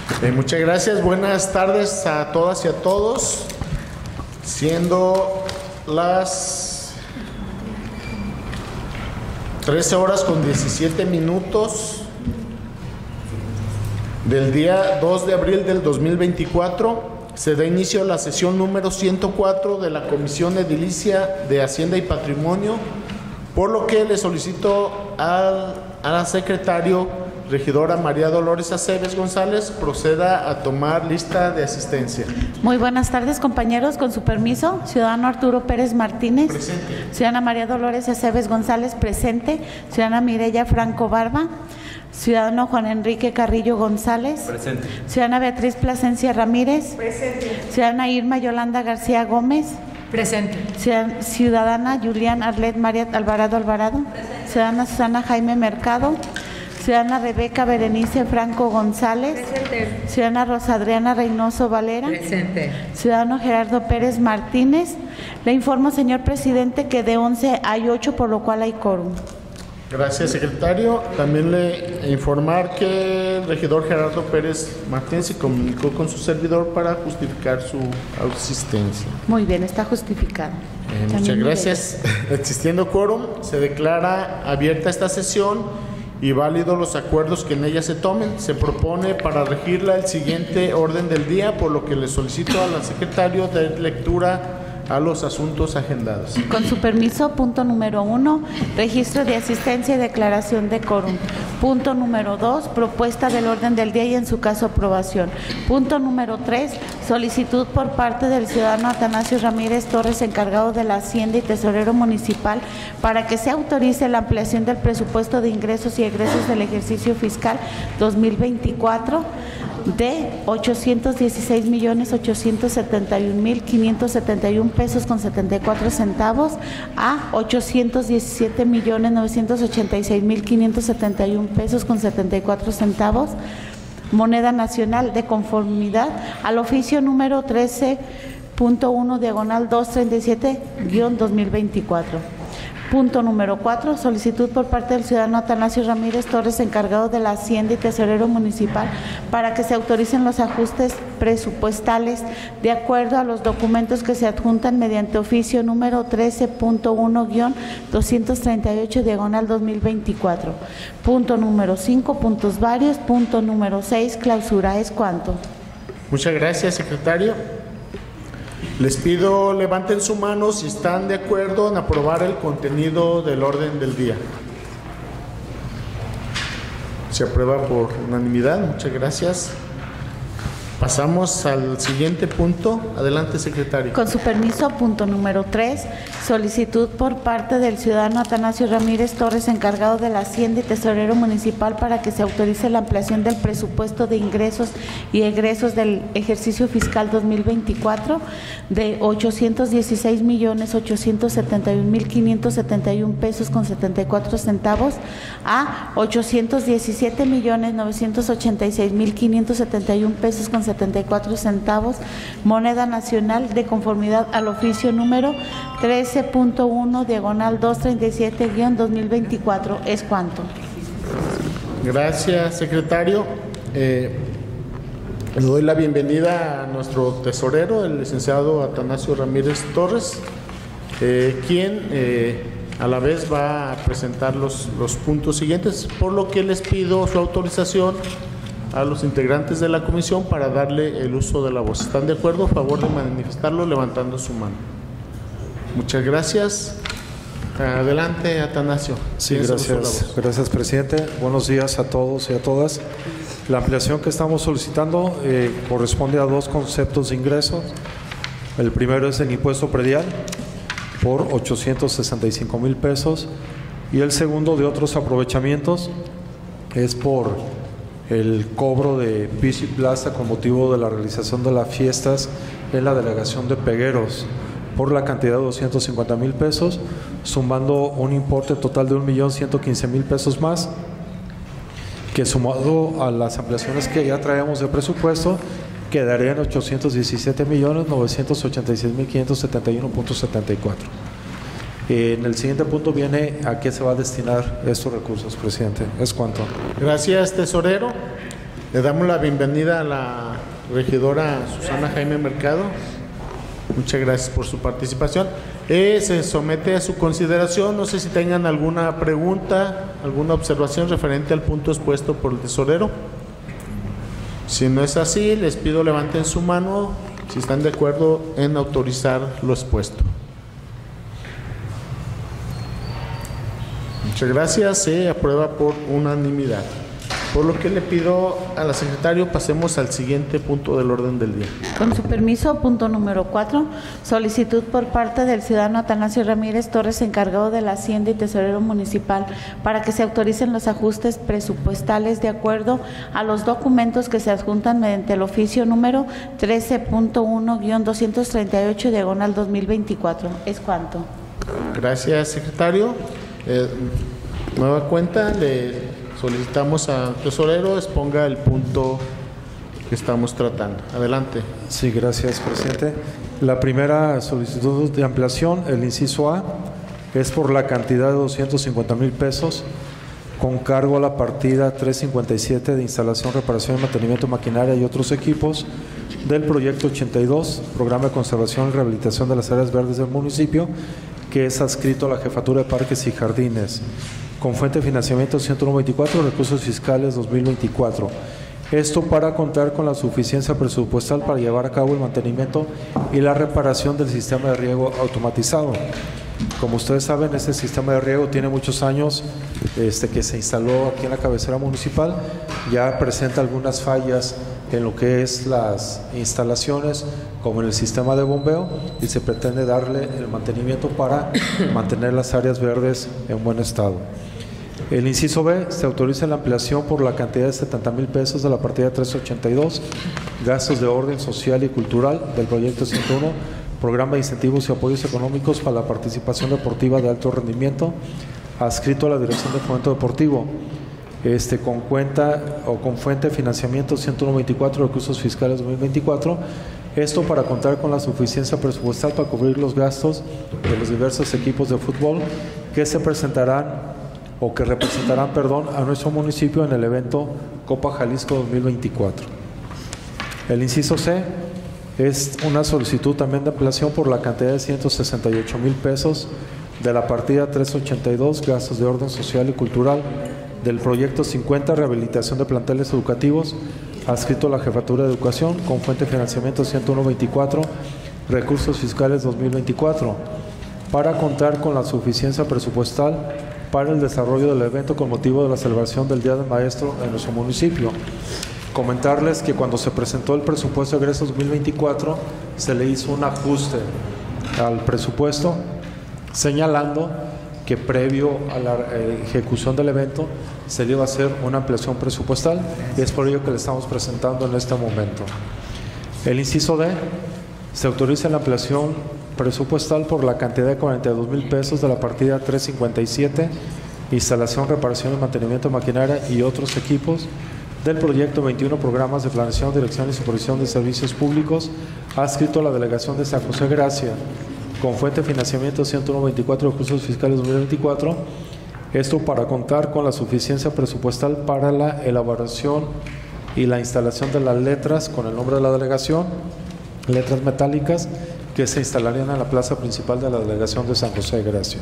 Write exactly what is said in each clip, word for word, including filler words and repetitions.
Eh, muchas gracias, buenas tardes a todas y a todos. Siendo las trece horas con diecisiete minutos del día dos de abril del dos mil veinticuatro, se da inicio a la sesión número ciento cuatro de la Comisión Edilicia de Hacienda y Patrimonio, por lo que le solicito al, al secretario regidora María Dolores Aceves González proceda a tomar lista de asistencia. Muy buenas tardes, compañeros. Con su permiso, ciudadano Arturo Pérez Martínez. Presente. Ciudadana María Dolores Aceves González, presente. Ciudadana Mireya Franco Barba. Ciudadano Juan Enrique Carrillo González. Presente. Ciudadana Beatriz Plasencia Ramírez. Presente. Ciudadana Irma Yolanda García Gómez. Presente. Ciudadana Julián Arlet María Alvarado Alvarado. Presente. Ciudadana Susana Jaime Mercado. Ciudadana Rebeca Berenice Franco González. Presente. Ciudadana Rosa Adriana Reynoso Valera. Presente. Ciudadano Gerardo Pérez Martínez. Le informo, señor presidente, que de once hay ocho, por lo cual hay quórum. Gracias, secretario. También le informar que el regidor Gerardo Pérez Martínez se comunicó con su servidor para justificar su asistencia. Muy bien, está justificado. Eh, muchas gracias. Existiendo quórum, se declara abierta esta sesión y válidos los acuerdos que en ella se tomen. Se propone para regirla el siguiente orden del día, por lo que le solicito al secretario de lectura a los asuntos agendados. Con su permiso, punto número uno, registro de asistencia y declaración de quórum. Punto número dos, propuesta del orden del día y en su caso aprobación. Punto número tres, solicitud por parte del ciudadano Atanasio Ramírez Torres, encargado de la Hacienda y tesorero municipal, para que se autorice la ampliación del presupuesto de ingresos y egresos del ejercicio fiscal dos mil veinticuatro de ochocientos dieciséis millones ochocientos setenta y un mil quinientos setenta y un pesos con setenta y cuatro centavos a ochocientos diecisiete millones novecientos ochenta y seis mil quinientos setenta y un pesos con setenta y cuatro centavos, moneda nacional, de conformidad al oficio número trece punto uno diagonal doscientos treinta y siete guión dos mil veinticuatro. Punto número cuatro, solicitud por parte del ciudadano Atanasio Ramírez Torres, encargado de la Hacienda y tesorero municipal, para que se autoricen los ajustes presupuestales de acuerdo a los documentos que se adjuntan mediante oficio número trece punto uno guión doscientos treinta y ocho diagonal dos mil veinticuatro. Punto número cinco, puntos varios. Punto número seis, clausura. ¿Es cuánto? Muchas gracias, secretario. Les pido levanten su mano si están de acuerdo en aprobar el contenido del orden del día. Se aprueba por unanimidad. Muchas gracias. Pasamos al siguiente punto. Adelante, secretario. Con su permiso, punto número tres, solicitud por parte del ciudadano Atanasio Ramírez Torres, encargado de la Hacienda y tesorero municipal, para que se autorice la ampliación del presupuesto de ingresos y egresos del ejercicio fiscal dos mil veinticuatro de ochocientos dieciséis millones ochocientos setenta y un mil quinientos setenta y un pesos con setenta y cuatro centavos a ochocientos diecisiete millones novecientos ochenta y seis mil quinientos setenta y un pesos con setenta y cuatro centavos, moneda nacional, de conformidad al oficio número trece punto uno diagonal doscientos treinta y siete guión dos mil veinticuatro. ¿Es cuánto? Gracias, secretario. Eh, le doy la bienvenida a nuestro tesorero, el licenciado Atanasio Ramírez Torres, eh, quien eh, a la vez va a presentar los, los puntos siguientes, por lo que les pido su autorización a los integrantes de la comisión para darle el uso de la voz. ¿Están de acuerdo? A favor de manifestarlo levantando su mano. Muchas gracias. Adelante, Atanasio. Sí, gracias. Gracias, presidente. Buenos días a todos y a todas. La ampliación que estamos solicitando eh, corresponde a dos conceptos de ingresos. El primero es el impuesto predial por ochocientos sesenta y cinco mil pesos y el segundo, de otros aprovechamientos, es por el cobro de piso y plaza con motivo de la realización de las fiestas en la delegación de Pegueros por la cantidad de doscientos cincuenta mil pesos, sumando un importe total de un millón ciento quince mil pesos más, que sumado a las ampliaciones que ya traemos de presupuesto, quedarían ochocientos diecisiete millones novecientos ochenta y seis mil quinientos setenta y uno punto setenta y cuatro. En el siguiente punto viene a qué se va a destinar estos recursos, presidente. ¿Es cuánto? Gracias, tesorero. Le damos la bienvenida a la regidora Susana Jaime Mercado. Muchas gracias por su participación. Eh, se somete a su consideración. No sé si tengan alguna pregunta, alguna observación referente al punto expuesto por el tesorero. Si no es así, les pido levanten su mano si están de acuerdo en autorizar lo expuesto. Muchas gracias. Se aprueba por unanimidad. Por lo que le pido a la secretaria, pasemos al siguiente punto del orden del día. Con su permiso, punto número cuatro, solicitud por parte del ciudadano Atanasio Ramírez Torres, encargado de la Hacienda y Tesorero Municipal, para que se autoricen los ajustes presupuestales de acuerdo a los documentos que se adjuntan mediante el oficio número trece punto uno guión doscientos treinta y ocho, diagonal dos mil veinticuatro. ¿Es cuánto? Gracias, secretario. Eh, nueva cuenta, le solicitamos al tesorero exponga el punto que estamos tratando. Adelante. Sí, gracias, presidente. La primera solicitud de ampliación, el inciso A, es por la cantidad de doscientos cincuenta mil pesos con cargo a la partida trescientos cincuenta y siete de instalación, reparación y mantenimiento de maquinaria y otros equipos del proyecto ochenta y dos, programa de conservación y rehabilitación de las áreas verdes del municipio, que es adscrito a la Jefatura de Parques y Jardines, con fuente de financiamiento ciento noventa y cuatro, recursos fiscales dos mil veinticuatro. Esto para contar con la suficiencia presupuestal para llevar a cabo el mantenimiento y la reparación del sistema de riego automatizado. Como ustedes saben, este sistema de riego tiene muchos años este, que se instaló aquí en la cabecera municipal. Ya presenta algunas fallas en lo que es las instalaciones, como en el sistema de bombeo, y se pretende darle el mantenimiento para mantener las áreas verdes en buen estado. El inciso B, se autoriza la ampliación por la cantidad de setenta mil pesos de la partida trescientos ochenta y dos, gastos de orden social y cultural del proyecto ciento uno, programa de incentivos y apoyos económicos para la participación deportiva de alto rendimiento, adscrito a la Dirección de Fomento Deportivo, este, con cuenta o con fuente de financiamiento ciento noventa y cuatro, recursos fiscales dos mil veinticuatro. Esto para contar con la suficiencia presupuestal para cubrir los gastos de los diversos equipos de fútbol que se presentarán o que representarán, perdón, a nuestro municipio en el evento Copa Jalisco dos mil veinticuatro. El inciso C es una solicitud también de ampliación por la cantidad de ciento sesenta y ocho mil pesos de la partida trescientos ochenta y dos, gastos de orden social y cultural del proyecto cincuenta, rehabilitación de planteles educativos, adscrito a la Jefatura de Educación, con fuente de financiamiento ciento uno veinticuatro, recursos fiscales dos mil veinticuatro, para contar con la suficiencia presupuestal para el desarrollo del evento con motivo de la celebración del Día del Maestro en nuestro municipio. Comentarles que cuando se presentó el presupuesto de egresos dos mil veinticuatro, se le hizo un ajuste al presupuesto, señalando que previo a la ejecución del evento se le iba a hacer una ampliación presupuestal, y es por ello que le estamos presentando en este momento. El inciso D, se autoriza la ampliación presupuestal por la cantidad de cuarenta y dos mil pesos de la partida trescientos cincuenta y siete, instalación, reparación y mantenimiento de maquinaria y otros equipos del proyecto veintiuno, programas de planeación, dirección y supervisión de servicios públicos, adscrito a la delegación de San José Gracia, con fuente de financiamiento ciento uno veinticuatro, recursos fiscales dos mil veinticuatro. Esto para contar con la suficiencia presupuestal para la elaboración y la instalación de las letras con el nombre de la delegación, letras metálicas, que se instalarían en la plaza principal de la delegación de San José de Gracia.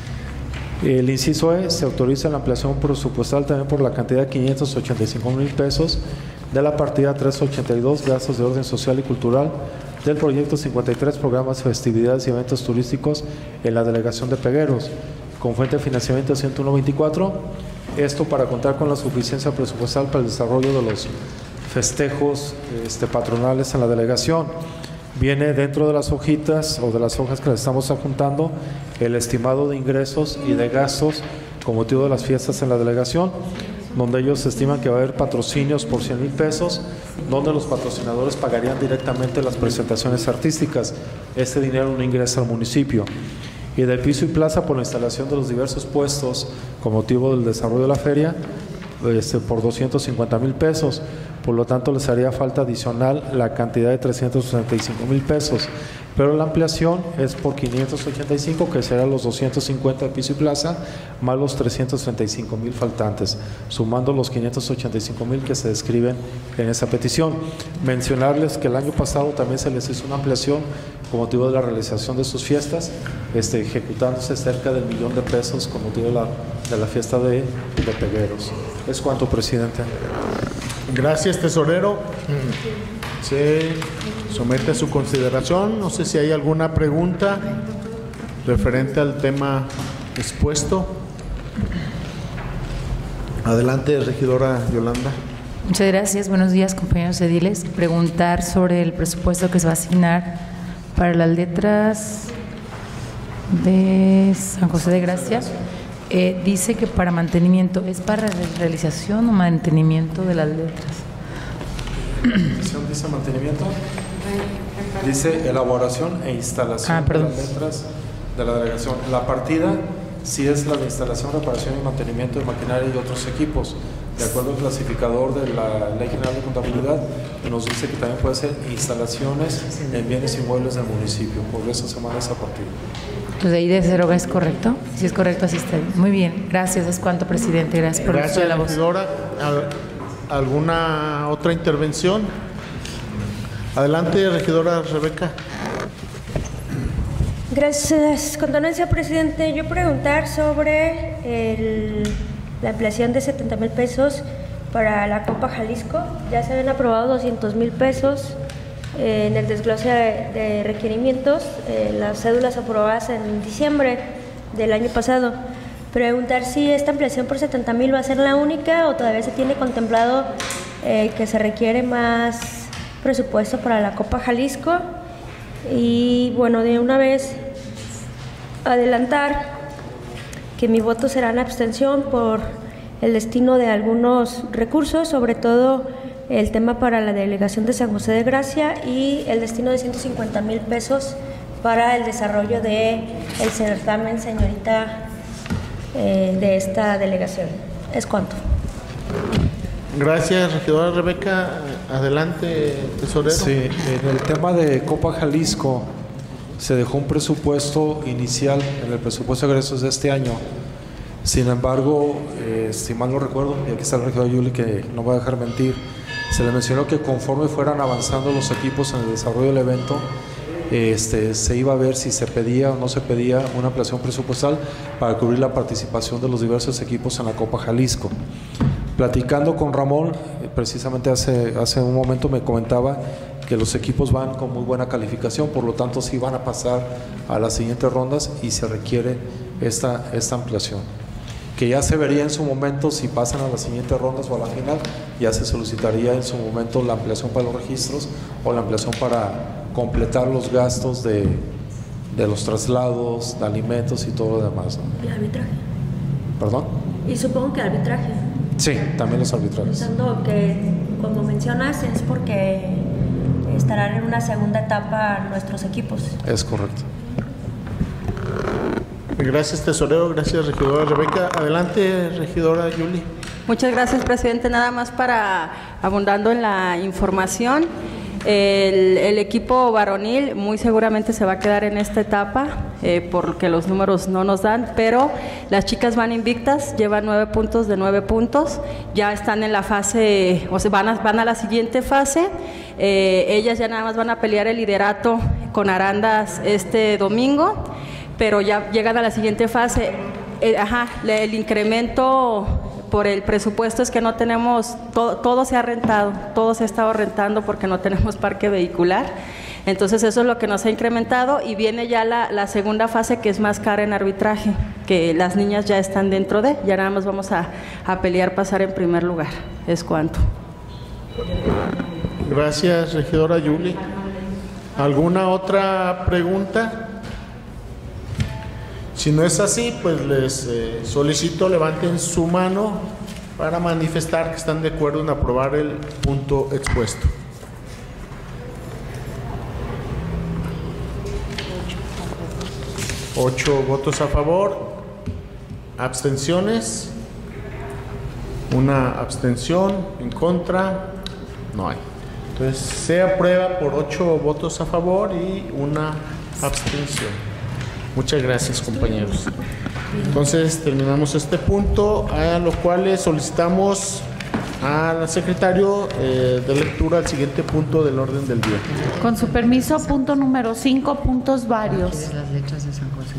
El inciso E, se autoriza la ampliación presupuestal también por la cantidad de quinientos ochenta y cinco mil pesos de la partida trescientos ochenta y dos, gastos de orden social y cultural del proyecto cincuenta y tres, programas, festividades y eventos turísticos en la delegación de Pegueros, con fuente de financiamiento ciento uno veinticuatro. Esto para contar con la suficiencia presupuestal para el desarrollo de los festejos este, patronales en la delegación. Viene dentro de las hojitas o de las hojas que le estamos adjuntando el estimado de ingresos y de gastos con motivo de las fiestas en la delegación, donde ellos estiman que va a haber patrocinios por cien mil pesos, donde los patrocinadores pagarían directamente las presentaciones artísticas. Este dinero no ingresa al municipio. Y de piso y plaza por la instalación de los diversos puestos con motivo del desarrollo de la feria, este, por doscientos cincuenta mil pesos. Por lo tanto, les haría falta adicional la cantidad de trescientos sesenta y cinco mil pesos. Pero la ampliación es por quinientos ochenta y cinco, que serán los doscientos cincuenta de piso y plaza, más los trescientos treinta y cinco mil faltantes, sumando los quinientos ochenta y cinco mil que se describen en esa petición. Mencionarles que el año pasado también se les hizo una ampliación con motivo de la realización de sus fiestas, este, ejecutándose cerca del millón de pesos con motivo de la, de la fiesta de, de Pegueros. Es cuanto, presidente. Gracias, tesorero. Se somete a su consideración. No sé si hay alguna pregunta referente al tema expuesto. Adelante, regidora Yolanda. Muchas gracias. Buenos días, compañeros ediles. Preguntar sobre el presupuesto que se va a asignar para las letras de San José de Gracia. Eh, dice que para mantenimiento, ¿es para realización o mantenimiento de las letras? Dice mantenimiento, dice elaboración e instalación ah, de las letras de la delegación. La partida sí es la de instalación, reparación y mantenimiento de maquinaria y otros equipos. De acuerdo al clasificador de la Ley General de Contabilidad, nos dice que también puede ser instalaciones en bienes inmuebles del municipio. Por eso se manda esa partida. Entonces, ahí de cero es correcto. Si es correcto, así está bien. Muy bien, gracias. Es cuanto, presidente. Gracias por el uso de la voz. Regidora. ¿Alguna otra intervención? Adelante, regidora Rebeca. Gracias. Con donancia, presidente, yo preguntar sobre el, la ampliación de setenta mil pesos para la Copa Jalisco. Ya se habían aprobado doscientos mil pesos eh, en el desglose de, de requerimientos, eh, las cédulas aprobadas en diciembre del año pasado. Preguntar si esta ampliación por setenta mil va a ser la única o todavía se tiene contemplado eh, que se requiere más presupuesto para la Copa Jalisco. Y bueno, de una vez adelantar que mi voto será en abstención por el destino de algunos recursos, sobre todo el tema para la delegación de San José de Gracia y el destino de ciento cincuenta mil pesos para el desarrollo del certamen, señorita, eh, de esta delegación. Es cuanto. Gracias, regidora Rebeca. Adelante, tesorero. Sí, en el tema de Copa Jalisco se dejó un presupuesto inicial en el presupuesto de egresos de este año. Sin embargo, eh, si mal no recuerdo, y aquí está el regidor Yuli que no va a dejar mentir, se le mencionó que conforme fueran avanzando los equipos en el desarrollo del evento, este, se iba a ver si se pedía o no se pedía una ampliación presupuestal para cubrir la participación de los diversos equipos en la Copa Jalisco. Platicando con Ramón, precisamente hace, hace un momento me comentaba que los equipos van con muy buena calificación, por lo tanto sí van a pasar a las siguientes rondas y se requiere esta, esta ampliación. Que ya se vería en su momento si pasan a las siguientes rondas o a la final, ya se solicitaría en su momento la ampliación para los registros o la ampliación para completar los gastos de, de los traslados, de alimentos y todo lo demás, ¿no? ¿Y arbitraje? ¿Perdón? Y supongo que arbitraje. Sí, también los arbitrajes. Pensando que, como mencionas, es porque estarán en una segunda etapa nuestros equipos. Es correcto. Gracias, tesorero. Gracias, regidora Rebeca. Adelante, regidora Yuli. Muchas gracias, presidente. Nada más para, abundando en la información, el, el equipo varonil muy seguramente se va a quedar en esta etapa eh, porque los números no nos dan, pero las chicas van invictas, llevan nueve puntos de nueve puntos, ya están en la fase, o sea, van a, van a la siguiente fase. Eh, ellas ya nada más van a pelear el liderato con Arandas este domingo, pero ya llegan a la siguiente fase. Eh, ajá, el incremento por el presupuesto es que no tenemos, todo, todo se ha rentado, todo se ha estado rentando porque no tenemos parque vehicular. Entonces eso es lo que nos ha incrementado y viene ya la, la segunda fase, que es más cara en arbitraje, que las niñas ya están dentro de, ya nada más vamos a, a pelear pasar en primer lugar. Es cuanto. Gracias, regidora Yuli. ¿Alguna otra pregunta? Si no es así, pues les eh, solicito levanten su mano para manifestar que están de acuerdo en aprobar el punto expuesto. Ocho votos a favor, abstenciones. Una abstención, en contra, no hay. Entonces se aprueba por ocho votos a favor y una abstención. Muchas gracias, compañeros. Entonces terminamos este punto, a lo cual solicitamos al secretario eh, de lectura al siguiente punto del orden del día. Con su permiso, punto número cinco, puntos varios. Las letras de San José.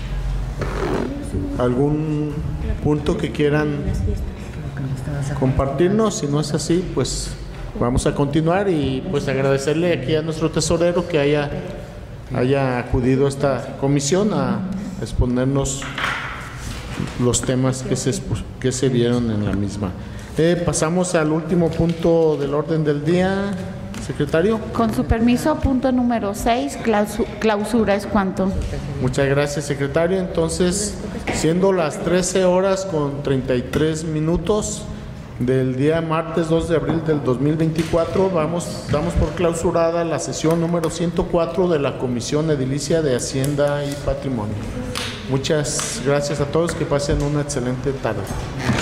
¿Algún punto que quieran compartirnos? Si no es así, pues vamos a continuar y pues agradecerle aquí a nuestro tesorero que haya, haya acudido a esta comisión a exponernos los temas que se, que se vieron en la misma. Eh, pasamos al último punto del orden del día, secretario. Con su permiso, punto número seis, clausura es cuanto. Muchas gracias, secretario. Entonces, siendo las trece horas con treinta y tres minutos del día martes dos de abril del dos mil veinticuatro, vamos, damos por clausurada la sesión número ciento cuatro de la Comisión Edilicia de Hacienda y Patrimonio. Muchas gracias a todos, que pasen una excelente tarde.